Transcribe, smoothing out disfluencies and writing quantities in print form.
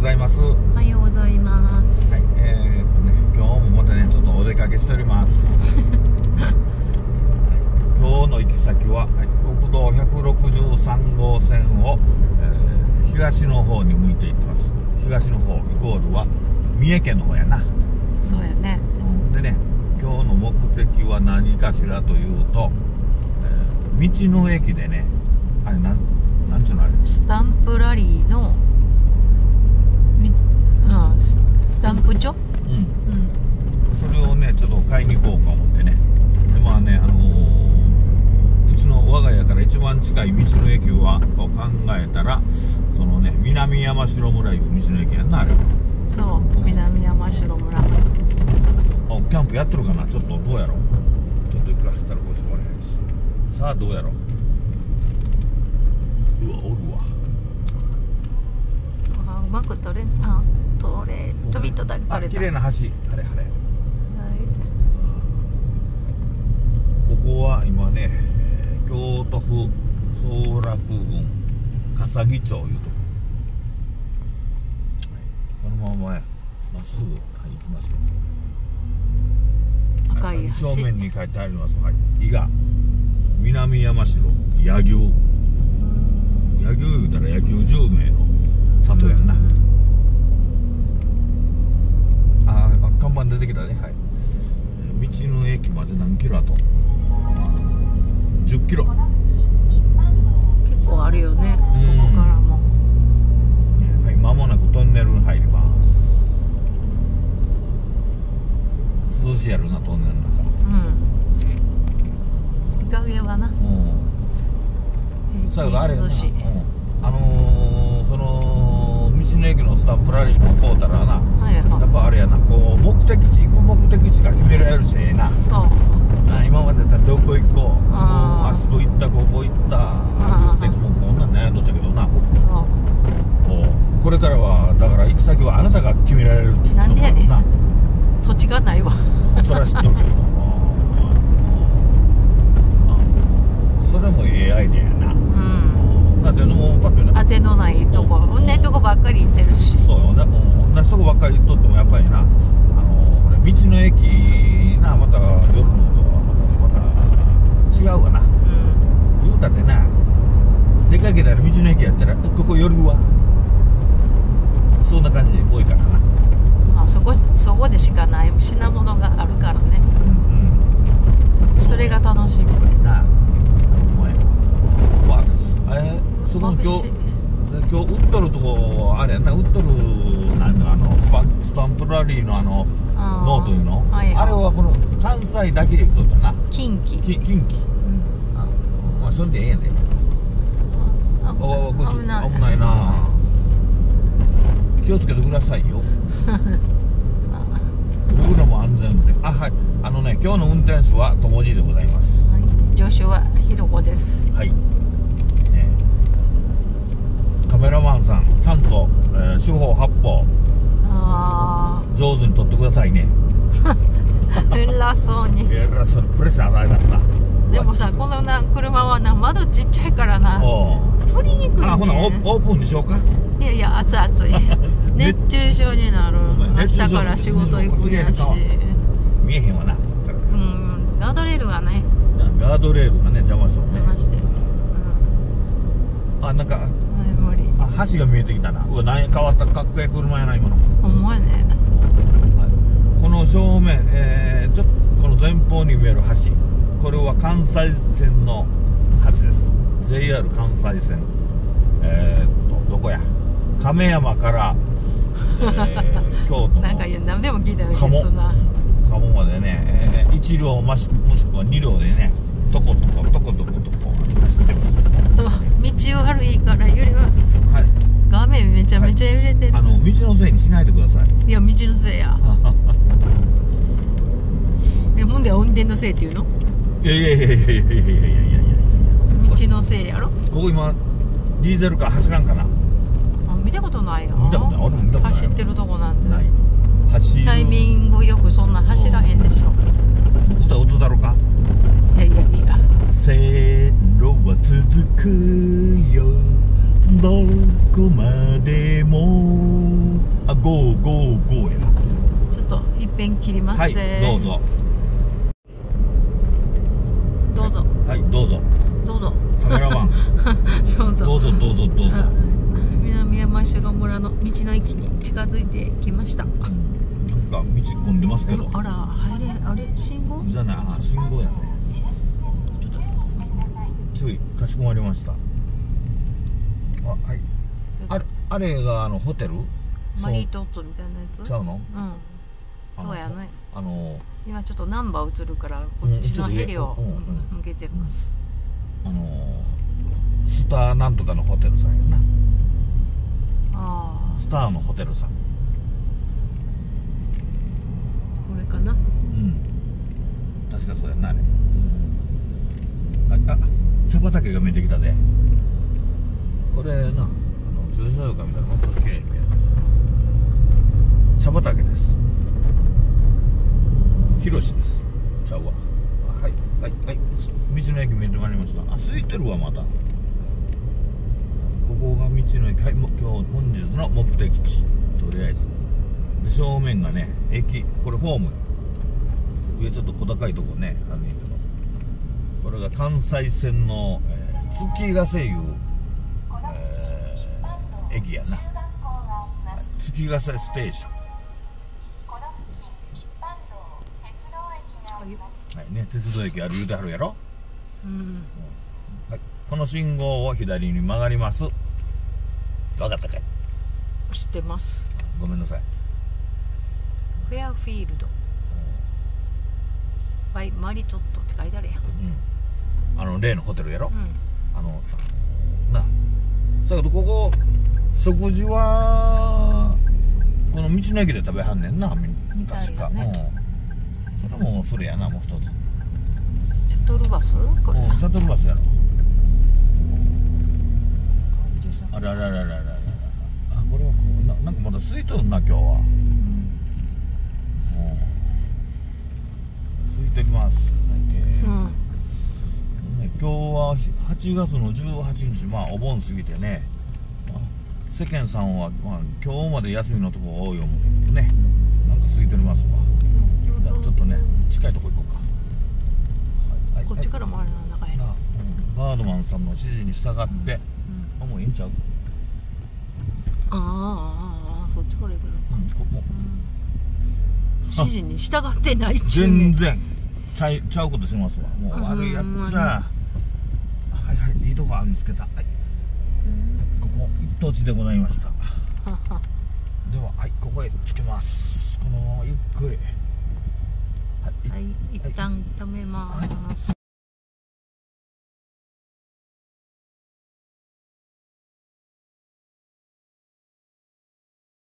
ざいます。 おはようございます。 はい、今日もまたねちょっとお出かけしております。今日の行き先は、国道163号線を、東の方に向いていってます。東の方イコールは三重県の方やな。 そうやね。 でね、今日の目的は何かしらというと、道の駅でね、あれなんちゅうのあれ、 スタンプラリーのスタンプ所、それをねちょっと買いに行こうか思ってね。でまあね、うちの我が家から一番近い道の駅はと考えたら、そのね南山城村いう道の駅やんな、あれ。 そう、南山城村。 キャンプやってるかな。ちょっとどうやろう。ちょっと行かせたらごしょうがないし。さあどうやろう。うわおるわ。 うまく取れちょびっとだけ取れた。 綺麗な橋。晴れ。ここは今ね、京都府総楽郡笠木町いうとこ。このまままっすぐ、行きますよ。 赤い橋。 正面に書いてあります。伊賀南山城野牛。野牛言うたら野球10名の里やんな。看板出てきたね。道の駅まで何キロあと10キロ。 結構あるよね、ここからも。 間もなくトンネルに入ります。涼しいやろな、トンネルの中。 日陰はな。 最後あれやな、 涼しい。 その道の駅のスタンプラリーの買うたらな、やっぱあれやな、こう行く目的地が決められるしええな。 そう今までだったらどこ行こう、あそこ行った、ここ行ったってもうこんなん悩んどったけどな。これからはだから行き先はあなたが決められるっていう。 なんでやねん、土地がないわ。 それは知っとるけどそれもええアイデアやな。だってもうパッと当てのないとこ、同じとこばっかり行ってるし。 そうよね、同じとこばっかり行っとってもやっぱりな、これ道の駅な、また夜のとまた違うわな。言うたってな、出かけたら道の駅やったらここ夜はそんな感じ多いからな。 そこでしかない品物があるからね。それが楽しみな。そこの今日売っとるとこあれやな、売っとるスタンプラリーのノートいうの、あれはこの関西だけで売っとったな。近畿。それでええんやで。こっち危ないな。気をつけてくださいよ。僕らも安全運転。今日の運転手は友次でございます。 助手はひろこです。 カメラマンさんちゃんと、四方八方上手に撮ってくださいね。 偉そうに。 プレッシャー与えたった。 でもさ、この車は窓ちっちゃいからな、取りにくいね。 ほなオープンにしようか。 いや暑い熱中症になる。明日から仕事行くんやし。 見えへんわな。 ガードレールがね邪魔しとるね。なんか橋が見えてきたな。何変わったかっこいい車やな今の。 ほんまやね。 この正面、ちょっとこの前方に見える橋、これは関西線の橋です。 JR 関西線。どこや、亀山から、京都のなんか何でも聞いたように鴨までね、1両もしくは2両でね、とことこ走ってます。 道悪いから揺れます。画面めちゃめちゃ揺れてる。 道のせいにしないでください。 いや、道のせいや。ほんで運転のせいっていうの？ いや道のせいやろ。 ここ今ディーゼルカー走らんかな。 見たことないよ。 見たことない。俺も見たことない。 走ってるとこなんてない。 タイミングよくそんな走らへんでしょ。 歌だろか。 いや。 線路は続くよどこまでもゴーゴーゴーやな。 ちょっと一遍切ります。 はい、どうぞ。 どうぞ。 はい、どうぞ。 どうぞ。 カメラマン。 どうぞ。 どうぞどうぞどうぞ。 南山城村の道の駅に近づいてきました。 なんか道込んでますけど。 あら、あれ信号？ じゃない、あ、信号やね。注意、かしこまりました。あ、はい。あれがホテル？ マリートッツォみたいなやつ？ ちゃうの？ うん。そうやね。今ちょっとナンバー映るからこっちのヘリを向けてます。 スターなんとかのホテルさんやな。 ああ。 スターのホテルさん。 これかな。うん。 確かそうやなあれ。あ、茶畑が見えてきたで。これな、駐車場から見たらもっと綺麗に見える。茶畑です。広しです。ちゃうわ。はいはいはい。道の駅見えてまいりました。あ、空いてるわまだ。ここが道の駅。はい、今日本日の目的地。とりあえず。で正面がね、駅。これホーム。上ちょっと小高いとこね、あるんやけど。これが関西線の、月ヶ瀬いう、駅やな。月ヶ瀬ステーション。はいね、鉄道駅ある言うてはるやろ。はい、この信号を左に曲がります。分かったかい？ 知ってます。 ごめんなさい。 フェアフィールドバイマリトットって書いてあるやん。 例のホテルやろ。な、だけどここ食事はこの道の駅で食べはんねんな、確か。それもそれやな、もう一つ。 シャトルバス？これ。 シャトルバスやろ。あららららららら。あ、これはこうなんかまだ空いとんな今日は。空いてきます。今日は8月の18日、まあお盆過ぎてね。世間さんは、今日まで休みのとこ多い思うけどね。なんか空いてますわ。ちょっとね、近いとこ行こうか。 こっちからもあれなんだかいな。 ガードマンさんの指示に従って、もういいんちゃう？ ああ、そっちから行くの。 ここ。 指示に従ってないっちゅうね。全然ちゃうことしますわ。もう悪いやっちゃ。はいはい、いいとこ見つけた。はい。ここ一等地でございました。では、はい、ここへつけます。このままゆっくり。 はい、一旦止めます。